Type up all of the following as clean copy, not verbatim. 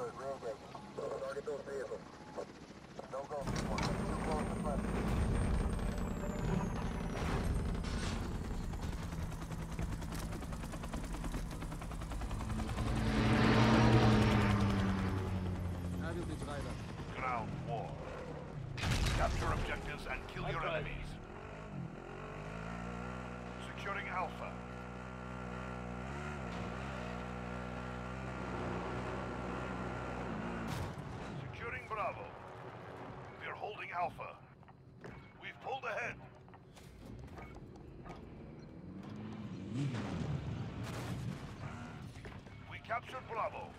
Ground war. Capture objectives and kill your enemies. Securing Alpha. Securing Bravo. We're holding Alpha. We've pulled ahead. We captured Bravo.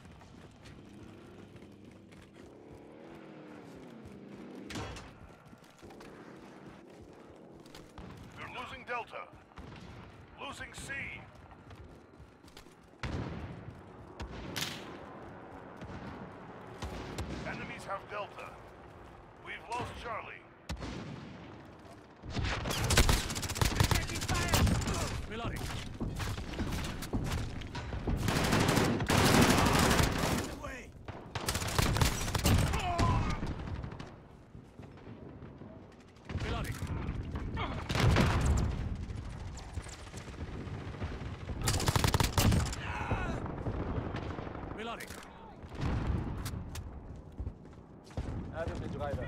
We're losing Delta. Losing C. Enemies have Delta. We've lost Charlie. Taking fire! Reloading. Away. Reloading. Reloading. Adam Betreiber.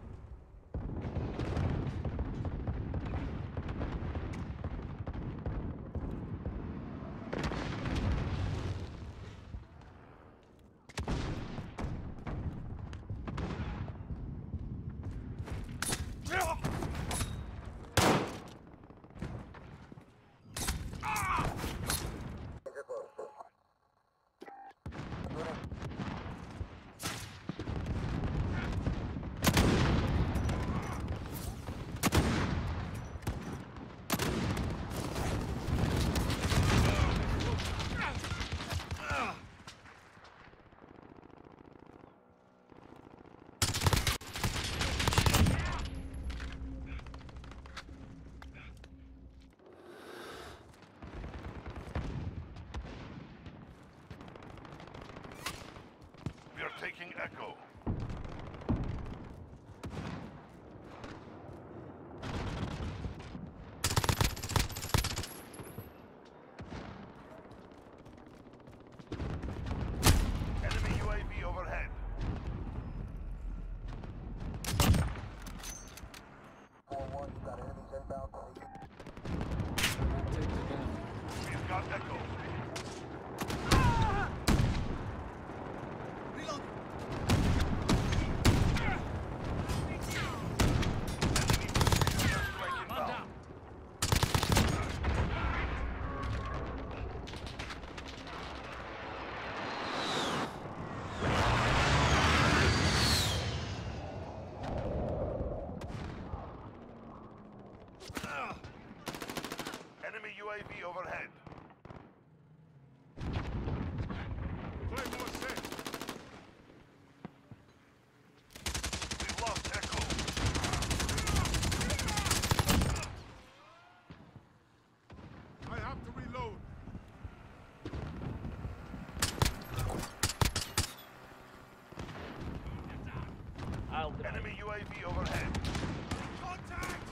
We are taking Echo. Enemy UAV overhead. We've got Echo. Reloading. Airstrike Man down. inbound. Enemy UAV overhead. We've lost Echo. I have to reload. Enemy UAV overhead. Contact!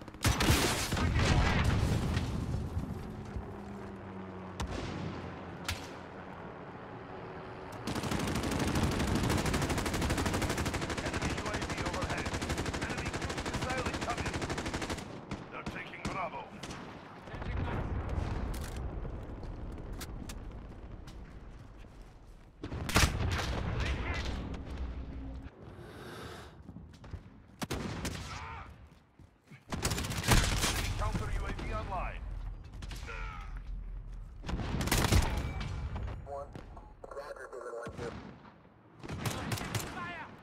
Enemy UAV overhead. Enemy cruise missile incoming. They're taking Bravo. Counter UAV online. Fire!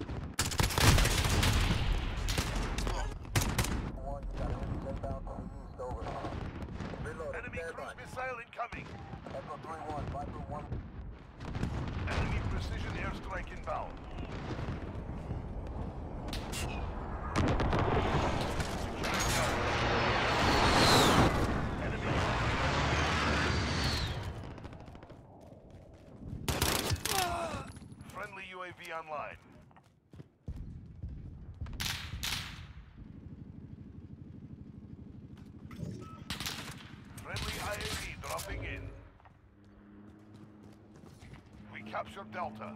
Enemy cruise missile incoming. Enemy precision airstrike inbound. Enemy online. Friendly IAV dropping in. We captured Delta.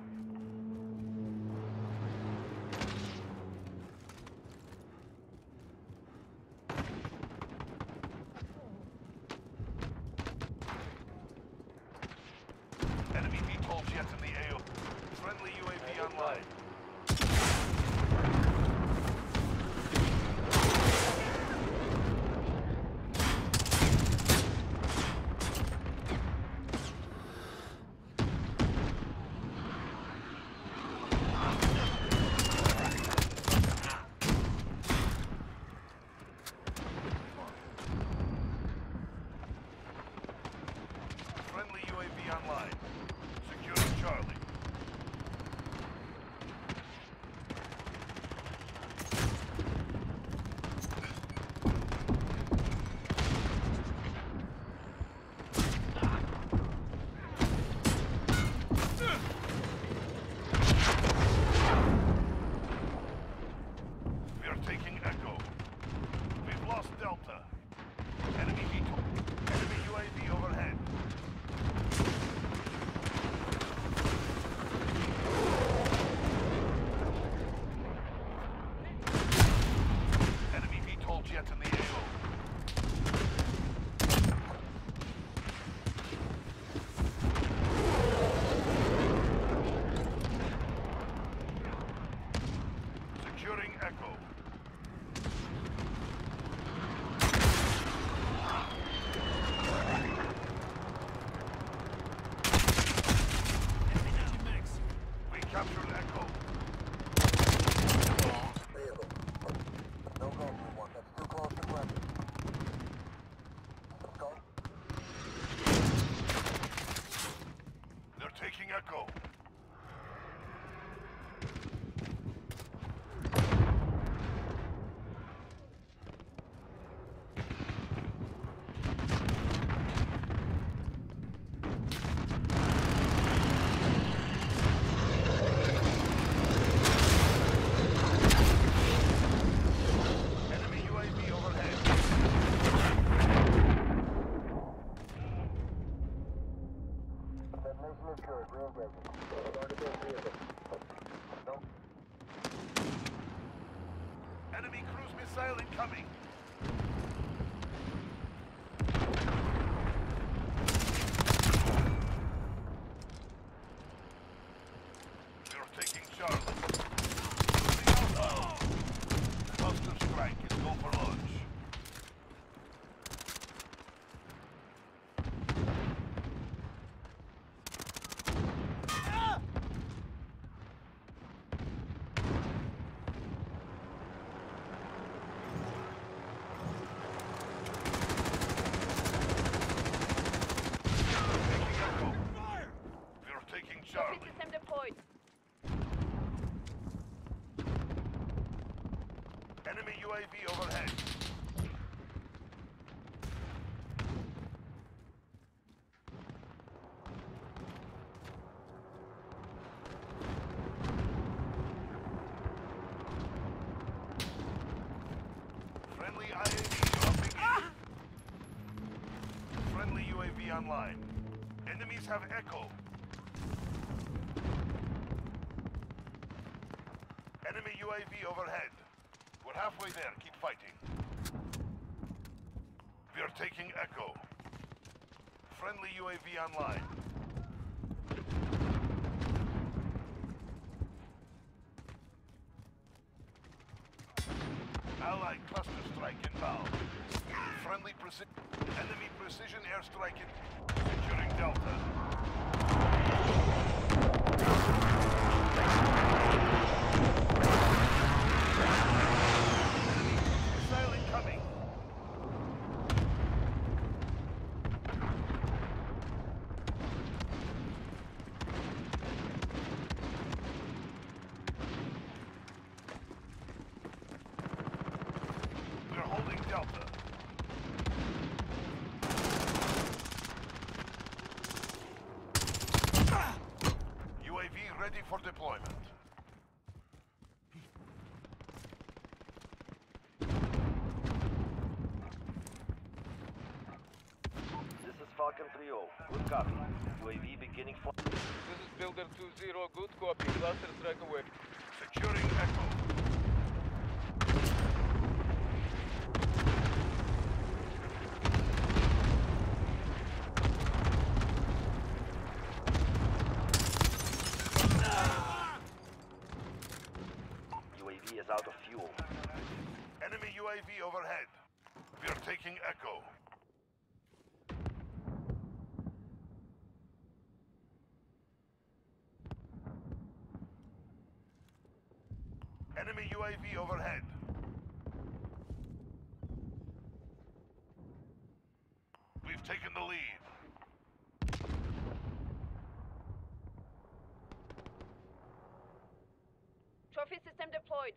Enemy VTOL jets in the AO. Friendly UAV online. Friendly UAV online. Securing Charlie. We are taking Echo. We've lost Delta. Enemy VTOL. Enemy UAV overhead. Enemy VTOL jet in the AO. Securing Echo. We captured Echo. Vehicle. No go for one. That's too close to weapon. Let's go. They're taking Echo. Enemy UAV overhead. Detonation assured. Real breaking. Target vehicle. No. Enemy cruise missile incoming. We're taking Charlie. Cluster strike is go for launch. Taking Echo. We're taking Charlie. System deployed. Enemy UAV overhead. Friendly IAV dropping in. Friendly UAV online. Enemies have Echo. Enemy UAV overhead. We're halfway there. Keep fighting. We are taking Echo. Friendly UAV online. Allied cluster strike inbound. Enemy precision airstrike in. Securing Delta. Missile incoming. We're holding Delta. Falcon 3-0. Good copy. UAV beginning flight. This is Builder 2-0. Good copy. Cluster strike away. Securing Echo. UAV is out of fuel. Enemy UAV overhead. We are taking Echo. Enemy UAV overhead. We've taken the lead. Trophy system deployed.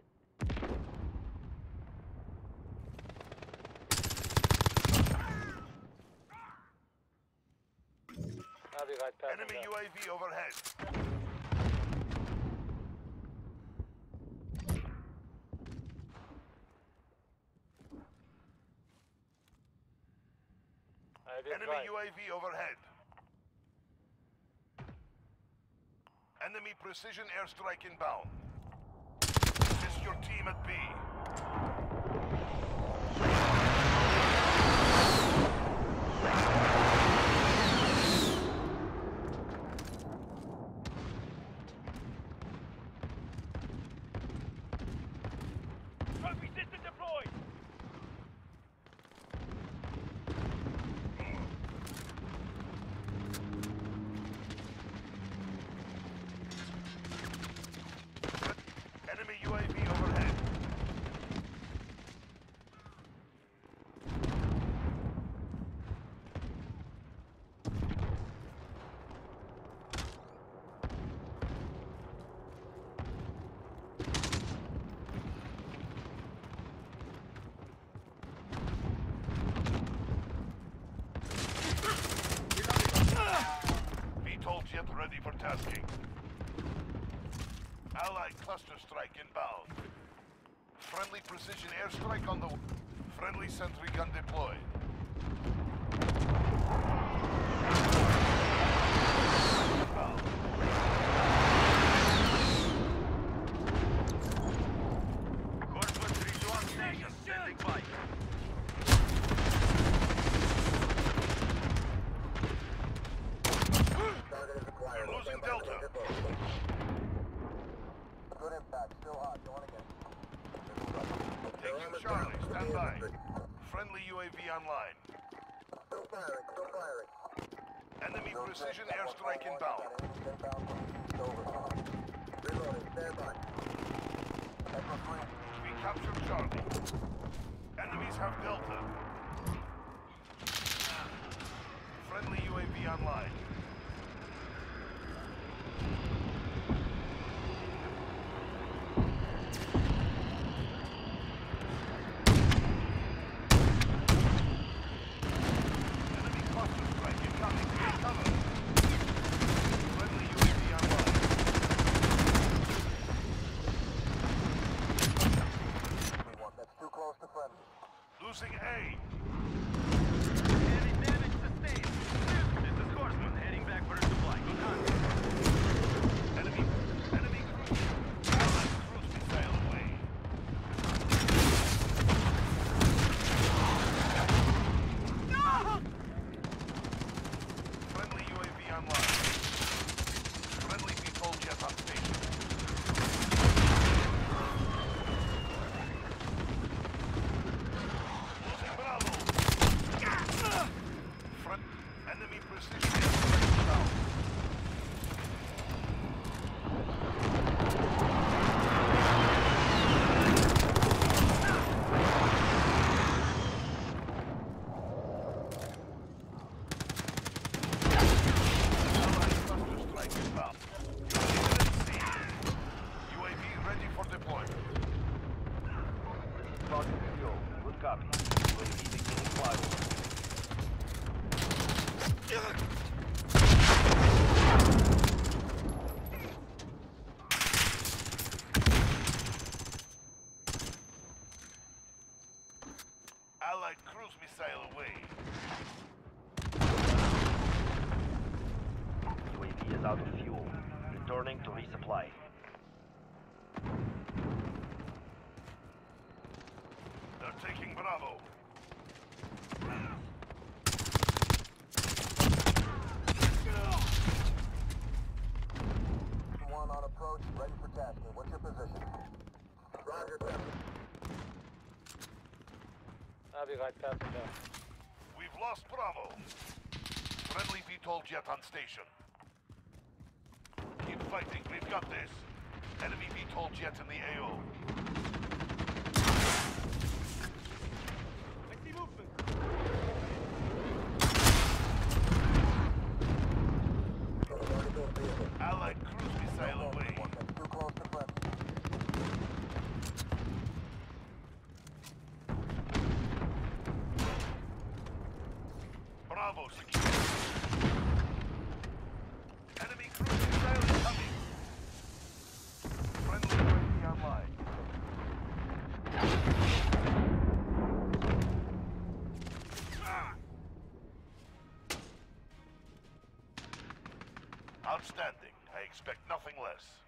I'll be right back. Enemy UAV overhead. Enemy UAV overhead. Enemy precision airstrike inbound. Assist your team at B. Trophy system deployed. Enemy UAV overhead. VTOL jet ready for tasking. Allied cluster strike inbound. Friendly precision airstrike on the... Friendly sentry gun deployed. Inbound. Corpus 3 to station, standing by. We're losing Delta. Good impact. Still hot. Going again. Taking Charlie, stand by. Friendly UAV online. Still firing. Still firing. Enemy precision airstrike inbound. Reloading. Stand by. Echo 3. We captured Charlie. Enemies have Delta. Friendly UAV online. Enemy cluster strike incoming. Take cover. Friendly UAV online. That's too close to friendly. Losing A. Heavy damage sustained. This is Horseman heading back for a supply. Good hunting. Enemy cruise. Allied cruise missile away. Friendly UAV online. Friendly VTOL jet on station. Losing Bravo. Enemy precision airstrike down. Allied cluster strike inbound. UAV ready for deployment. Falcon 3-0. Good copy. UAV beginning flyover. Allied cruise missile away. is out of fuel. Returning to resupply. They're taking Bravo. One on approach, ready for tasking. What's your position? Roger, Captain. Navigate passenger. We've lost Bravo. Friendly VTOL jet on station. Keep fighting, we've got this. Enemy VTOL jet in the AO. I see movement. Allied cruise missile away. That's too close to friendly. Bravo secure. Enemy cruise missile incoming. Friendly UAV online. Outstanding. I expect nothing less.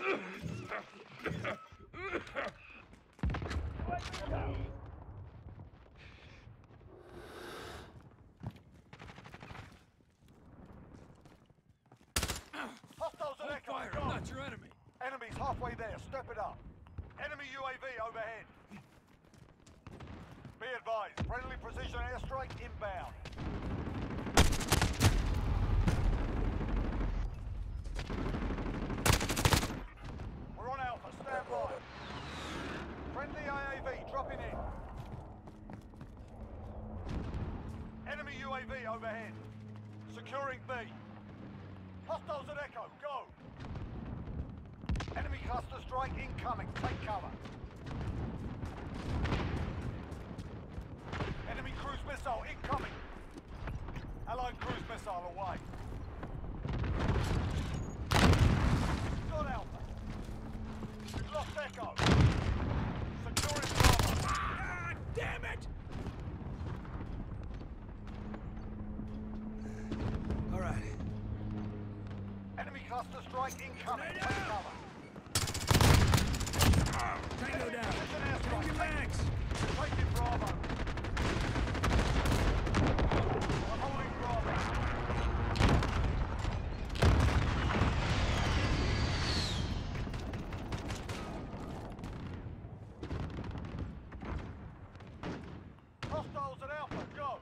Hostiles at Echo. Fire, Go. I'm not your enemy. Enemies halfway there. Step it up. Enemy UAV overhead. Be advised. Friendly precision airstrike inbound. We're on Alpha. Stand by. Friendly AAV dropping in. Enemy UAV overhead. Securing B. Hostiles at Echo. Go. Enemy cluster strike incoming. Take cover. Enemy cruise missile incoming. Allied cruise missile away. Got Alpha. We've lost Echo. Securing Bravo. Ah, damn it! All right. Enemy cluster strike incoming. Grenade Take out! cover. Tango down. Precision airstrike. Take your mags. Taking Bravo. I'm holding Bravo. Hostiles at Alpha, go!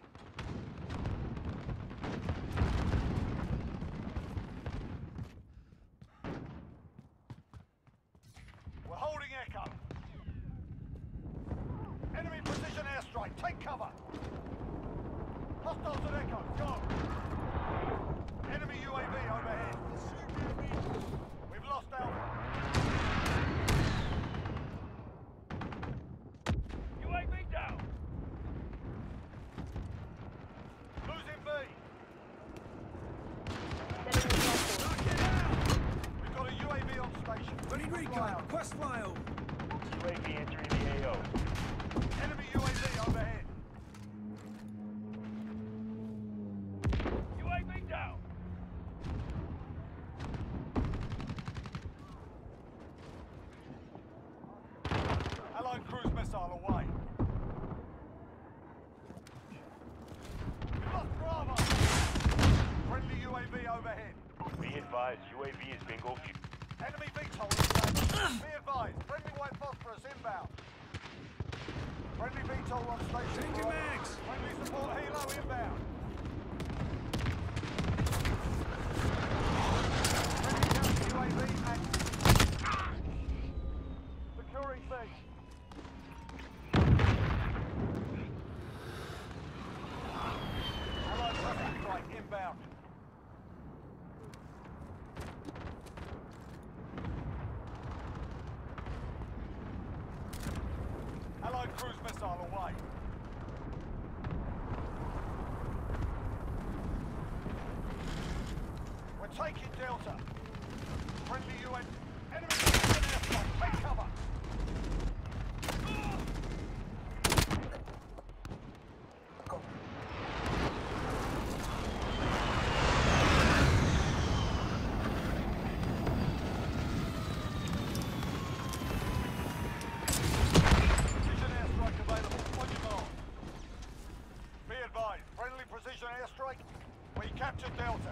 We're holding Echo. Enemy precision airstrike, take cover! Hostiles at Echo, go! Enemy UAV overhead. We've lost Alpha. UAV down. Losing B. Knock it out! We've got a UAV on station. Ready recon. Request flyover. UAV entering the AO. Enemy UAV overhead. UAV down. Allied cruise missile away. We've lost Bravo. Friendly UAV overhead. Be advised, UAV is bingo fuel. Enemy VTOL inbound. Be advised, friendly white phosphorus inbound. Friendly VTOL on station. Change your mags. Friendly support helo inbound. Friendly counter UAV active. Securing B. Allied traffic strike inbound. Allied cruise missile away. We're taking Delta. Friendly UN. Enemy airstrike. Take cover. Precision airstrike available. On your mark. Be advised, friendly precision airstrike. We captured Delta.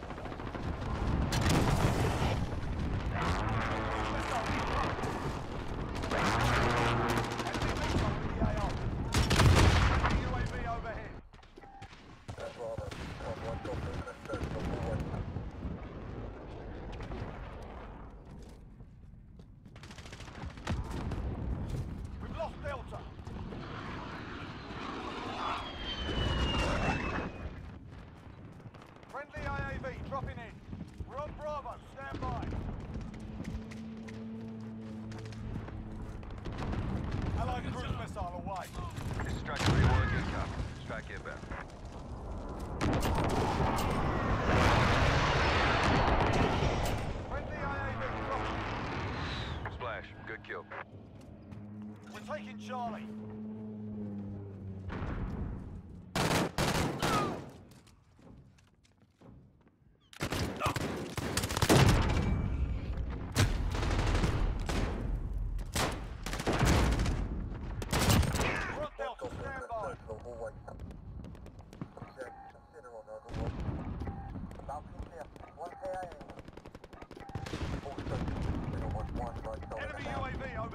UAV overhead. That's Robert. 1-1, go for the search for forward. We've lost Delta. Friendly IAV dropping in. We're on Bravo. Stand by. Allied cruise missile away. This is Striker 3-1, good copy. Strike inbound. Friendly IAV dropping Splash, good kill. in. We're taking Charlie.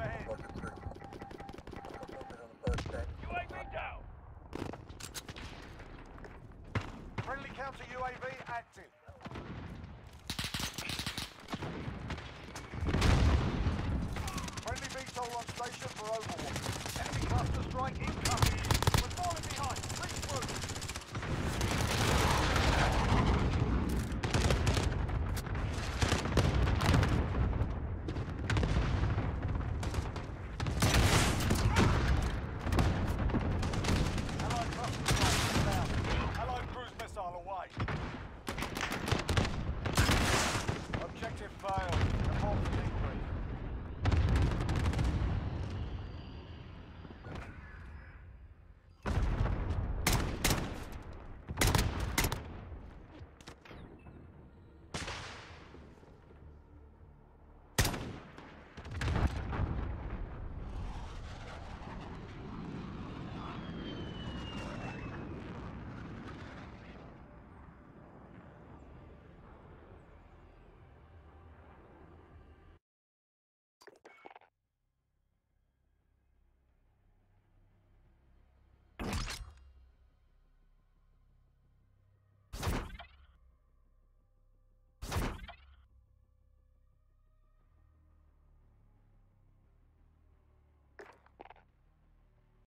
overhead. Roger 3. Movement on the first deck. UAV down. Friendly counter UAV active. Friendly VTOL on station for overwatch. Enemy cluster strike incoming.